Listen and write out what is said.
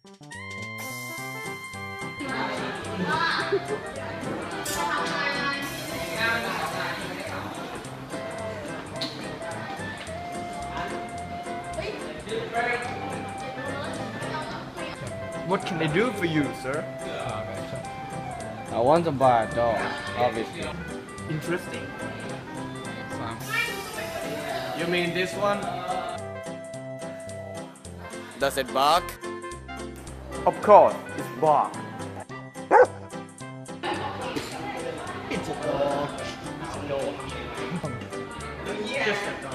What can I do for you, sir? I want to buy a dog, obviously. Interesting. You mean this one? Does it bark? Of course, it's bark. It's a dog. It's a dog. Just a dog.